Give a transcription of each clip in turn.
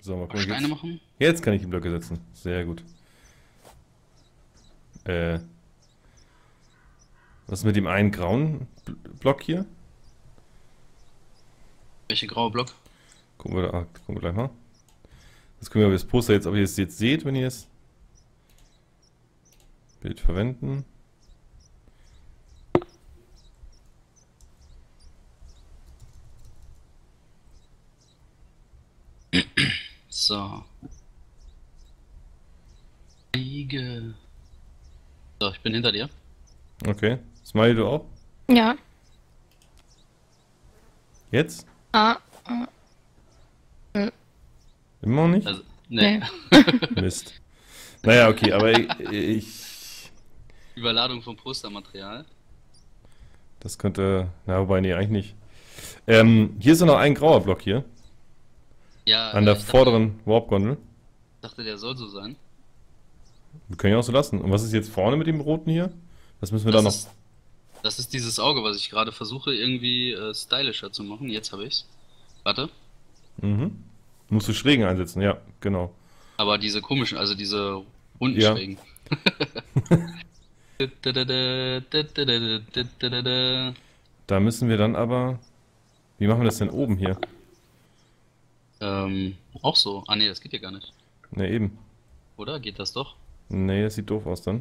So, mal gucken. Steine machen? Jetzt kann ich die Blöcke setzen. Sehr gut. Was ist mit dem einen grauen Block hier? Welche graue Block? Gucken wir gleich mal. Das können wir das Poster jetzt, ob ihr es jetzt seht, wenn ihr es Bild verwenden. So. Liege. So, ich bin hinter dir. Okay. Smiley, du auch? Ja. Jetzt? Ah, Immer noch nicht? Also, nee. Mist. Naja, okay, aber ich Überladung von Postermaterial. das könnte, na, wobei, nee, eigentlich nicht. Hier ist ja noch ein grauer Block hier. Ja, An der ich vorderen Warp-Gondel. dachte, der soll so sein. Wir können ja auch so lassen. Und was ist jetzt vorne mit dem roten hier? Was müssen wir da noch? Das ist dieses Auge, was ich gerade versuche irgendwie stylischer zu machen. Jetzt habe ich's. Warte. Mhm. Musst du Schrägen einsetzen, ja, genau. Aber diese komischen, also diese runden Ja. Schrägen. Da müssen wir dann aber. Wie machen wir das denn oben hier? Auch so. Ah nee, das geht ja gar nicht. Ne, eben. Oder? Geht das doch? Nee, das sieht doof aus dann.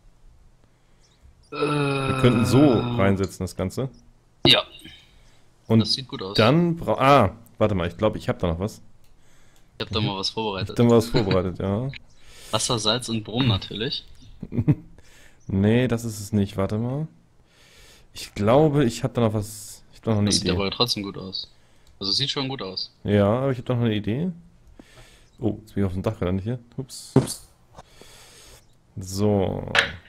Wir könnten so reinsetzen, das Ganze. Ja, Und das sieht gut aus. dann warte mal, ich glaube, ich habe da noch was. Ich habe da mal was Ich vorbereitet. habe da was vorbereitet, ja. Wasser, Salz und Brummen natürlich. Nee, das ist es nicht. Warte mal. Ich glaube, ich habe da noch was. Ich habe da noch eine Das sieht Idee. aber trotzdem gut aus. Also es sieht schon gut aus. Ja, aber ich habe da noch eine Idee. Oh, jetzt bin ich auf dem Dach gelandet hier. Ups. So.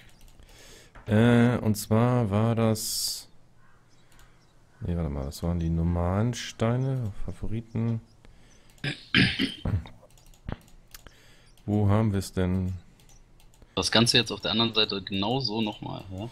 Und zwar war das. Nee, warte mal, das waren die normalen Steine, Favoriten. Wo haben wir es denn? Das Ganze jetzt auf der anderen Seite genauso nochmal. Ja?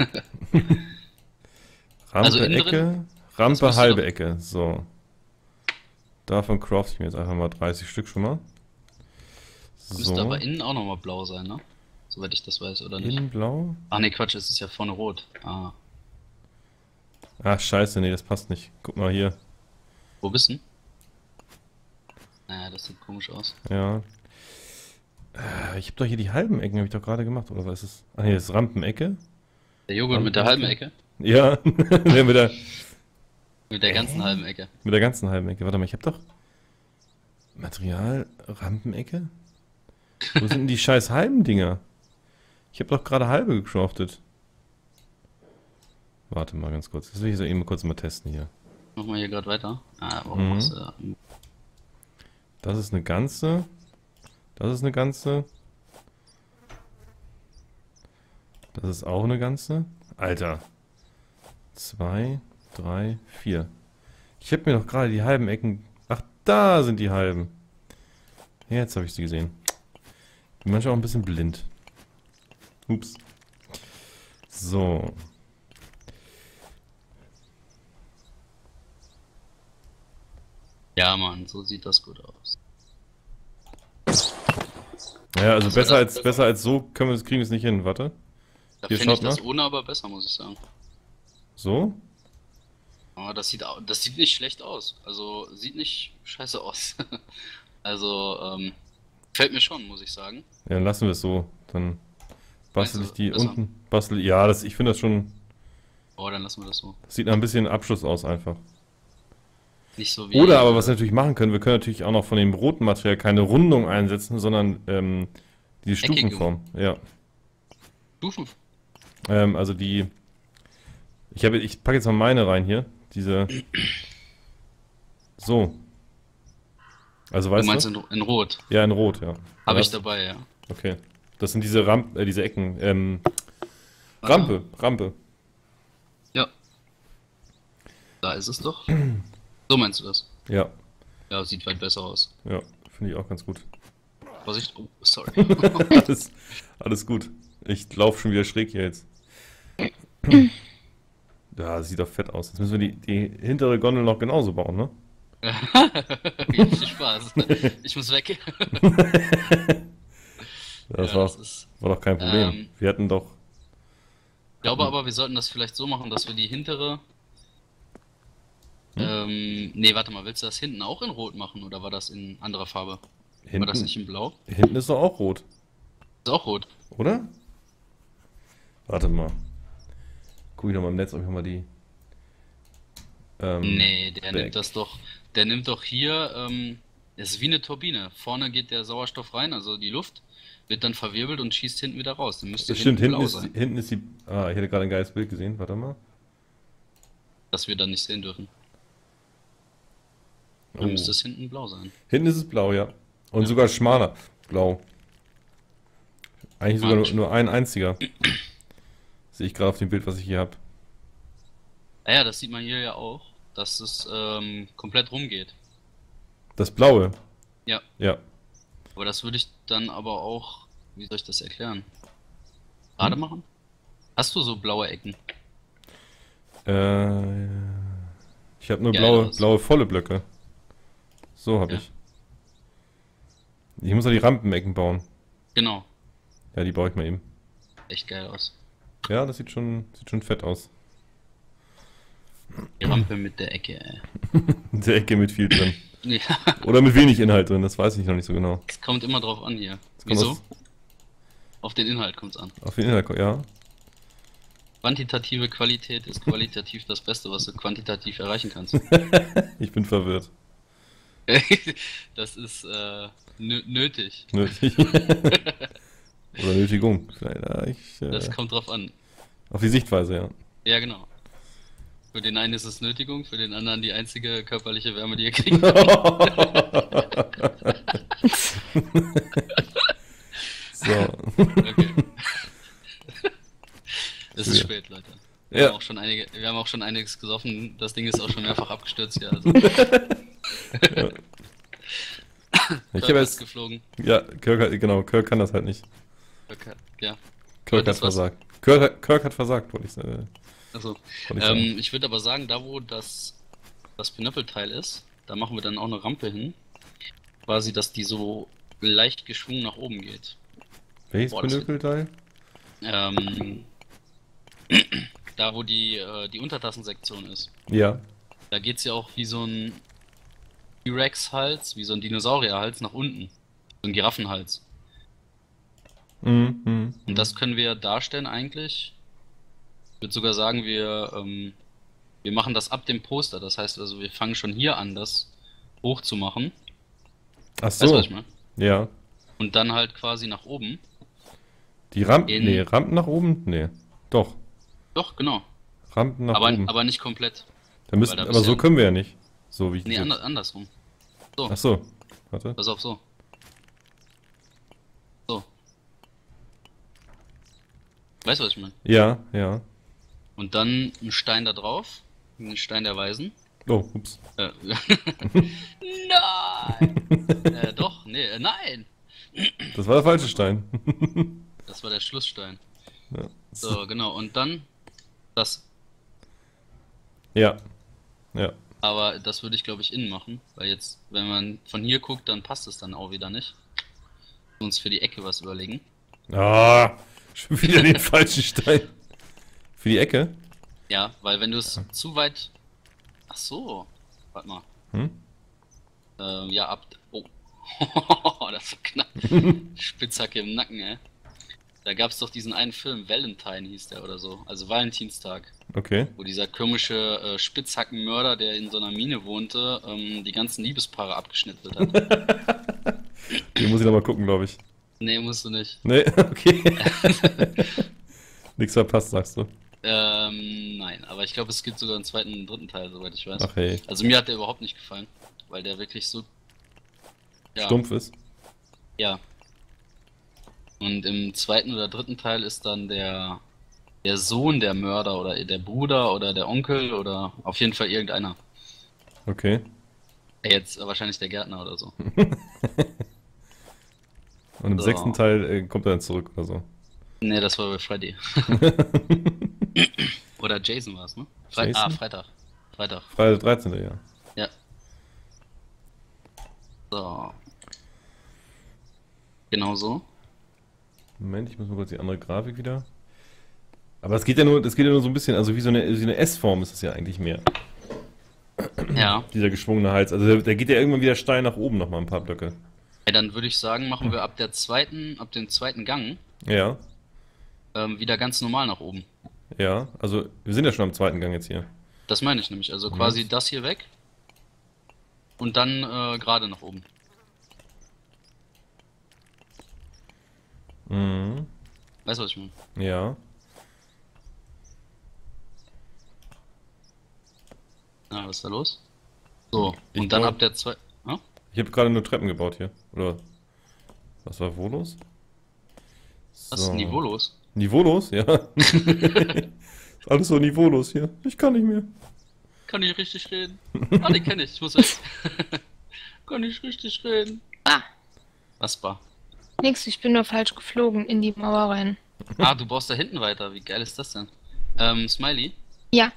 Rampe, Also innen Ecke, drin? Das Rampe, müsste halbe doch- Ecke. So. Davon crafte ich mir jetzt einfach mal 30 Stück schon mal. Müsste So. aber innen auch nochmal blau sein, ne? Soweit ich das weiß, oder nicht? Innen blau. Ah ne, Quatsch, es ist ja vorne rot. Ah, Ach, scheiße, nee, das passt nicht. Guck mal hier. wo bist du denn? Naja, das sieht komisch aus. Ja. Ich habe doch hier die halben Ecken, habe ich doch gerade gemacht, oder was ist es? Ah, hier ist Rampenecke. Der Joghurt mit der halben Ecke? Ja, nee, Mit der ganzen halben Ecke. mit der ganzen halben Ecke. Warte mal, ich habe doch Material, Rampenecke? Wo sind denn die scheiß halben Dinger? Ich habe doch gerade halbe gecraftet. Warte mal ganz kurz. Das will ich so eben kurz mal testen hier. Machen wir hier gerade weiter. Ah, warum machst du Das ist eine ganze. Das ist eine ganze. Das ist auch eine ganze. Alter. 2, 3, 4. Ich habe mir doch gerade die halben Ecken. Ach, da sind die halben. Jetzt habe ich sie gesehen. Bin manchmal auch ein bisschen blind. Ups. So. Ja, Mann, so sieht das gut aus. Ja, also Was war besser als so kriegen wir es nicht hin. Warte. Da Hier, finde ich schaut das mal. ohne aber besser, muss ich sagen. So. Aber das sieht nicht schlecht aus. Also, sieht nicht scheiße aus. Also, fällt mir schon, muss ich sagen. Ja, dann lassen wir es so. Dann bastel ich Meinst du, die besser? unten. Ja, ich finde das schon. Oh, dann lassen wir das so. Das sieht nach ein bisschen Abschluss aus einfach. Nicht so wie. Oder aber was wir natürlich machen können, wir können natürlich auch noch von dem roten Material keine Rundung einsetzen, sondern die Eckige. Stufenform. Ja. Stufen. Also die. Ich packe jetzt mal meine rein hier. Diese. So. Also Du weißt meinst du? in Rot. Ja, in Rot, ja. Habe ich Das- dabei, ja. Okay. Das sind diese diese Ecken. Warte. Rampe. Ja. Da ist es doch. So meinst du das? Ja, Ja, sieht weit besser aus. ja. Finde ich auch ganz gut. Vorsicht. Oh, sorry. Alles gut. Ich laufe schon wieder schräg hier jetzt. Ja, sieht doch fett aus. Jetzt müssen wir die hintere Gondel noch genauso bauen, ne? Ja, viel Spaß. Ich muss weg. Das Ja, das ist. war doch kein Problem. Ähm, Wir hatten doch. Ich glaube Hatten, aber, wir sollten das vielleicht so machen, dass wir die hintere. hm? Nee, warte mal, willst du das hinten auch in Rot machen oder war das in anderer Farbe? War das Hinten, nicht in Blau? hinten ist doch auch rot, Ist auch rot. oder? Warte mal. Guck ich noch mal im Netz, ob ich noch mal die. Nee, Back. der nimmt doch hier, es ist wie eine Turbine. Vorne geht der Sauerstoff rein, also die Luft, wird dann verwirbelt und schießt hinten wieder raus. Dann müsste Das stimmt, hinten blau sein, hinten ist die. Ah, ich hatte gerade ein geiles Bild gesehen. Warte mal. dass wir dann nicht sehen dürfen. Dann Oh. müsste es hinten blau sein. Hinten ist es blau, ja. Und Ja. sogar schmaler. Blau. Eigentlich sogar Mann. nur ein einziger. Sehe ich gerade auf dem Bild, was ich hier habe. Ah ja, das sieht man hier ja auch, dass es komplett rumgeht. Das blaue. Ja, Ja. aber das würde ich dann aber auch, wie soll ich das erklären? Gerade Hm? machen? Hast du so blaue Ecken? Äh, ich habe nur Geil aus. blaue volle Blöcke. So habe Ja, ich. Ich muss noch die Rampenecken bauen. genau. Ja, die baue ich mal eben. Echt geil aus. Ja, das sieht schon fett aus. Die Rampe mit der Ecke, ey. In der Ecke mit viel drin. Ja, Oder mit wenig Inhalt drin, das weiß ich noch nicht so genau. es kommt immer drauf an hier. Das kommt Wieso? Auf den Inhalt kommt's an. auf den Inhalt, ja. Quantitative Qualität ist qualitativ das Beste, was du quantitativ erreichen kannst. Ich bin verwirrt. Das ist nötig. Nötig. Oder Nötigung. Vielleicht, ja, Das kommt drauf an. auf die Sichtweise, ja. Ja, genau. Für den einen ist es Nötigung, für den anderen die einzige körperliche Wärme, die er kriegt. So. Okay. Es ist Ja. spät, Leute. Ja. Wir haben auch schon einiges gesoffen. Das Ding ist auch schon mehrfach abgestürzt, ja. Also, Ich Kirk habe ist jetzt. geflogen. Ja, genau, Kirk kann das halt nicht. Ja. Kirk hat Das war's. versagt. Kirk hat versagt, Also, wollte ich sagen. ich würde aber sagen, da wo das Pinöppelteil ist, da machen wir dann auch eine Rampe hin. Quasi, dass die so leicht geschwungen nach oben geht. Welches Boah, das wird, Pinökelteil? ähm, da wo die Untertassensektion ist. Ja. Da geht's ja auch wie so ein T-Rex-Hals, wie so ein Dinosaurier-Hals nach unten. So ein Giraffenhals. Mhm, mhm, Und das können wir darstellen eigentlich. Ich würde sogar sagen, wir machen das ab dem Poster. Das heißt also, wir fangen schon hier an, das hochzumachen. Ach Weißt du, was so. ich meine? Ja. Und dann halt quasi nach oben. Die Rampen. Nee, In. Rampen nach oben? Nee. Doch. Doch, genau. Rampen nach Aber, oben. aber nicht komplett. Da Weil da aber bist du so ja. können wir ja nicht. So wie ich das Nee, jetzt. andersrum. So, Ach so. Warte. pass auf, so. So. Weißt du, was ich meine? Ja, ja. Und dann ein Stein da drauf. Ein Stein der Weisen. Oh, ups. Nein! Doch, nee, nein! Das war der falsche Stein. Das war der Schlussstein. Ja. So, genau. Und dann das. Ja. Ja. Aber das würde ich, glaube ich, innen machen. Weil jetzt, wenn man von hier guckt, dann passt es dann auch wieder nicht. Uns für die Ecke was überlegen. Ah, schon wieder den falschen Stein. Für die Ecke? Ja, weil wenn du es zu weit. Ach so. Warte mal. Hm? Ja, ab. Oh. Das war knapp. Spitzhacke im Nacken, ey. Da gab es doch diesen einen Film, Valentine hieß der oder so. Also Valentinstag. Okay. Wo dieser komische Spitzhackenmörder, der in so einer Mine wohnte, die ganzen Liebespaare abgeschnippelt hat. Den muss ich nochmal gucken, glaube ich. Nee, musst du nicht. Nee, okay. Nichts verpasst, sagst du. Nein, aber ich glaube, es gibt sogar einen zweiten und dritten Teil, soweit ich weiß. Ach hey. Also mir hat der überhaupt nicht gefallen, weil der wirklich so, ja, Stumpf ist. ja. Und im zweiten oder dritten Teil ist dann der Sohn der Mörder oder der Bruder oder der Onkel oder auf jeden Fall irgendeiner. Okay. Jetzt wahrscheinlich der Gärtner oder so. Und im So. sechsten Teil kommt er dann zurück oder so. Nee, das war bei Freddy. Oder Jason war es, ne? Jason? Freitag. Freitag. Freitag der 13. Ja. Ja. So. Genau so. Moment, ich muss mal kurz die andere Grafik wieder. Aber das geht ja nur so ein bisschen, also wie eine S-Form ist das ja eigentlich mehr. Ja. Dieser geschwungene Hals. Also der geht ja irgendwann wieder steil nach oben nochmal ein paar Blöcke. Ja, dann würde ich sagen, machen wir ab dem zweiten Gang Ja, wieder ganz normal nach oben. ja. Also wir sind ja schon am zweiten Gang jetzt hier. Das meine ich nämlich. Also quasi das hier weg und dann gerade nach oben. Mhm. Weißt du, was ich meine? Ja. Ah, was ist da los? So, Ich und dann baue- ab der zweiten. Ah? Ich habe gerade nur Treppen gebaut hier. Oder was war wo los? Was ist niveaulos? Niveaulos? Ja. Ist alles so niveaulos hier. Ich kann nicht mehr. Kann ich richtig reden? Ah, den kenne ich. Ich muss weg. Kann ich richtig reden? Ah, Was war? nix, ich bin nur falsch geflogen in die Mauer rein. Ah, du baust da hinten weiter. Wie geil ist das denn? Smiley, Ja,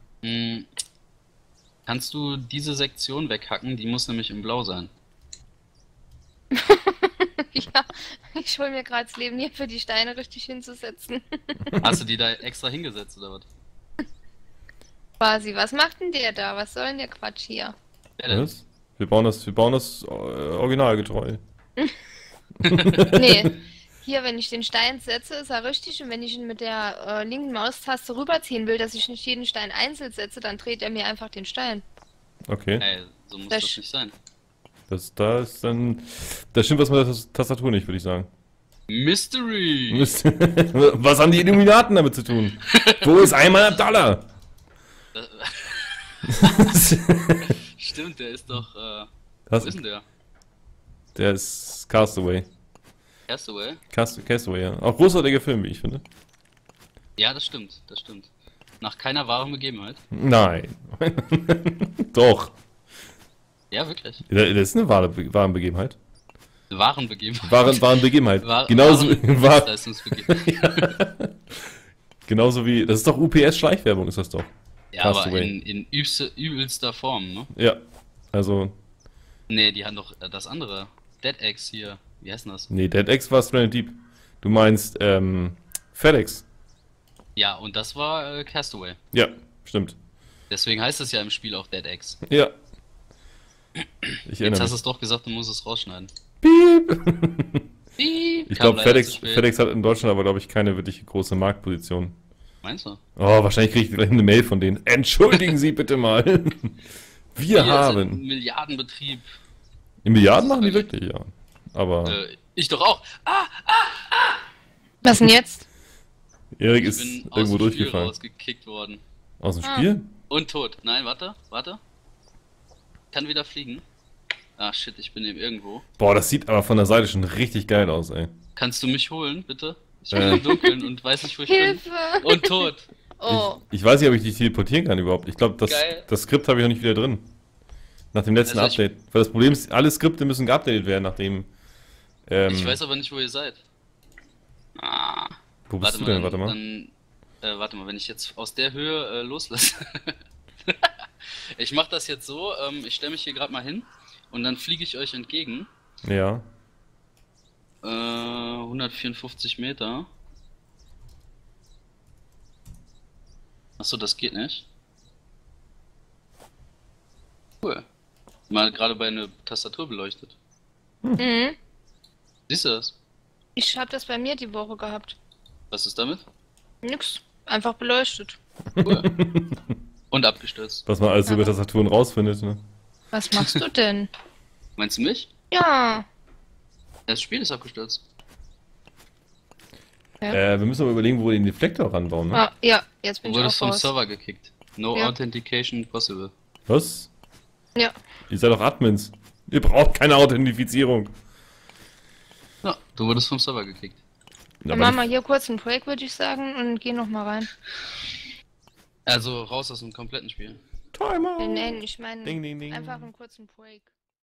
kannst du diese Sektion weghacken? Die muss nämlich in Blau sein. ja, ich hol mir gerade das Leben hier für die Steine richtig hinzusetzen. Hast du die da extra hingesetzt oder was? Quasi, was macht denn der da? Was soll denn der Quatsch hier? Wer denn? Was? Wir bauen das originalgetreu. Nee, hier, wenn ich den Stein setze, ist er richtig und wenn ich ihn mit der linken Maustaste rüberziehen will, dass ich nicht jeden Stein einzeln setze, dann dreht er mir einfach den Stein. Okay. Ey, so muss Das das nicht sein. Da ist dann. Da stimmt was mit der Tastatur nicht, würde ich sagen. Mystery! Was haben die Illuminaten damit zu tun? Wo ist einmal Abdallah? Stimmt, der ist doch. Wo Das, ist denn der? der ist Castaway. Castaway? Castaway, ja. Auch großartiger Film, wie ich finde. Ja, das stimmt, das stimmt. Nach keiner wahren Begebenheit. Nein. Doch. Ja, wirklich. Das ist eine wahre Begebenheit. Wahren Begebenheit. Wahre Begebenheit. Genauso, Dienstleistungsbegebenheit. genauso wie. Das ist doch UPS-Schleichwerbung, ist das doch. Ja, aber Castaway. in übelster Form, ne? Ja. Also. Nee, die haben doch das andere. Dead Eggs hier. Wie heißt denn das? Nee, DeadX war Stranded Deep. Du meinst, FedEx. Ja, und das war Castaway. Ja, stimmt. Deswegen heißt es ja im Spiel auch Dead Eggs. Ja. Ich Jetzt erinnere hast du mich. es doch gesagt, du musst es rausschneiden. Piep. Piep, Ich kam glaube, leider zu spät. FedEx hat in Deutschland aber, glaube ich, keine wirklich große Marktposition. Meinst du? Oh, wahrscheinlich kriege ich gleich eine Mail von denen. Entschuldigen Sie bitte mal. Wir Wir sind ein haben. Milliardenbetrieb. In Milliarden machen die wirklich, ja. Aber Ich doch auch. Was denn jetzt? Erik Ich ist bin aus irgendwo dem Spiel durchgefallen. rausgekickt worden. Aus dem Ah. Spiel? Und tot. Nein, warte. Kann wieder fliegen. Ah, shit, ich bin eben irgendwo. Boah, das sieht aber von der Seite schon richtig geil aus, ey. Kannst du mich holen, bitte? Ich bin im Dunkeln und weiß nicht, wo ich Hilfe! bin. Und tot. Oh, Ich weiß nicht, ob ich dich teleportieren kann überhaupt. Ich glaube, Geil. das Skript habe ich noch nicht wieder drin. Nach dem letzten Also Update. Weil das Problem ist, alle Skripte müssen geupdatet werden, nachdem. Ich weiß aber nicht, wo ihr seid. Ah. Wo bist Warte du mal, denn? Warte mal. warte mal, wenn ich jetzt aus der Höhe loslasse. Ich mache das jetzt so, ich stelle mich hier gerade mal hin und dann fliege ich euch entgegen. Ja. 154 Meter. Achso, das geht nicht. Cool. Mal gerade bei einer Tastatur beleuchtet. mhm. Siehst du das? Ich hab das bei mir die Woche gehabt. Was ist damit? Nix, einfach beleuchtet. Cool. Und abgestürzt. Was man alles über Aber- Tastaturen rausfindet, ne? Was machst du denn? Meinst du mich? Ja. Das Spiel ist abgestürzt. Wir müssen aber überlegen, wo wir den Deflektor ranbauen, ne? Ah, ja, jetzt bin Du ich wurdest auch vom raus. Server gekickt. No Ja. authentication possible. Was? Ja. Ihr seid doch Admins. Ihr braucht keine Authentifizierung. Ja, du wurdest vom Server gekickt. Ja, Dann aber machen wir hier kurz einen Break, würde ich sagen, und gehen noch mal rein. Also raus aus dem kompletten Spiel. Timer. Nein, ich meine Ding, ding, ding. einfach einen kurzen Break.